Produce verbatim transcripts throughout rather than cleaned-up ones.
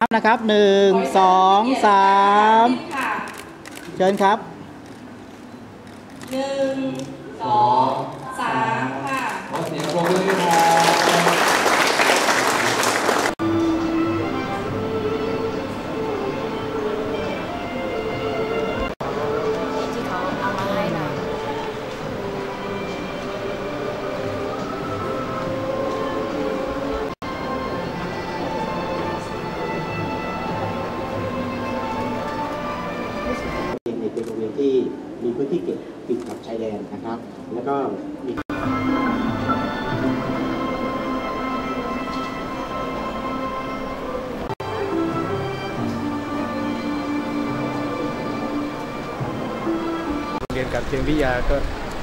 บนะครับหนึ่งสองสามเชิญครับหนึ่งสองสามค่ะขอเสียงปรบมือค่ะเป็นโรงเรียนที่มีพื้นที่เก็บติดกับชายแดนนะครับแล้วก็มีเรียนกับเชียงวิทยาก็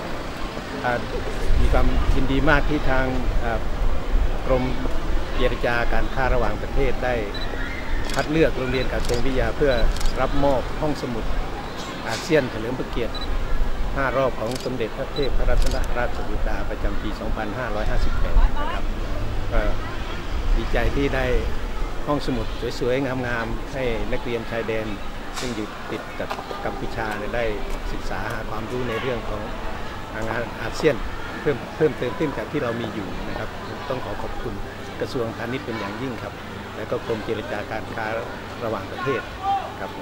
มีความยินดีมากที่ทางกรมเจรจาการค้าระหว่างประเทศได้คัดเลือกโรงเรียนกับเชียงวิทยาเพื่อรับมอบห้องสมุดอาเซียนเฉลิมพระเกียรติห้ารอบของสมเด็จพระเทพรัตนราชสุดาประจำปี สองพันห้าร้อยห้าสิบแปด นะครับดีใจที่ได้ห้องสมุดสวยๆงามๆให้นักเรียนชายแดนซึ่งอยู่ติดกับกัมพูชาได้ศึกษาหาความรู้ในเรื่องของงานอาเซียนเพิ่มเพิ่มเติมขึ้นจากที่เรามีอยู่นะครับต้องขอขอบคุณกระทรวงพาณิชย์เป็นอย่างยิ่งครับและก็กรมเจรจาการค้าระหว่างประเทศครับ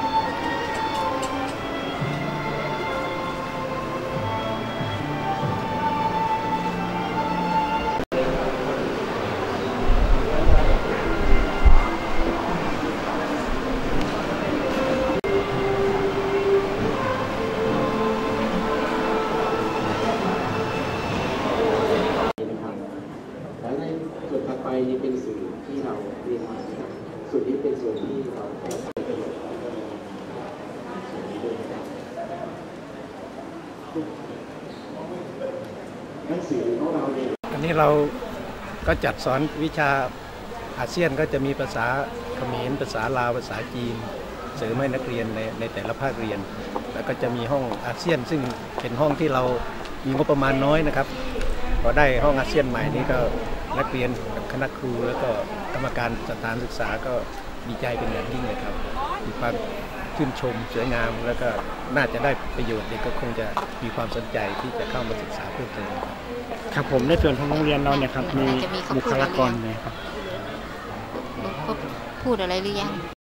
ส่วนถัดไปนี่เป็นสื่อที่เราเรียนมาครับส่วนนี้เป็นส่วนที่เราใช้ประโยชน์ส่วนนี้ด้วยนะครับหนังสือของเราเนี่ยอันนี้เราก็จัดสอนวิชาอาเซียนก็จะมีภาษาเขมรภาษาลาวภาษาจีนเสริมให้นักเรียนในในแต่ละภาคเรียนแล้วก็จะมีห้องอาเซียนซึ่งเป็นห้องที่เรามีงบประมาณน้อยนะครับพอได้ห้องอาเซียนใหม่นี้ก็นักเรียนกับคณะครูแล้วก็กรรมการสถานศึกษาก็ดีใจเป็นอย่างยิ่งเลยครับมีความชื่นชมสวยงามแล้วก็น่าจะได้ประโยชน์เด็กก็คงจะมีความสนใจที่จะเข้ามาศึกษาเพิ่มเติมครับผมในส่วนของโรงเรียนเราเนี่ยครับมีบุคลากรเลยครับพูดอะไรหรือยัง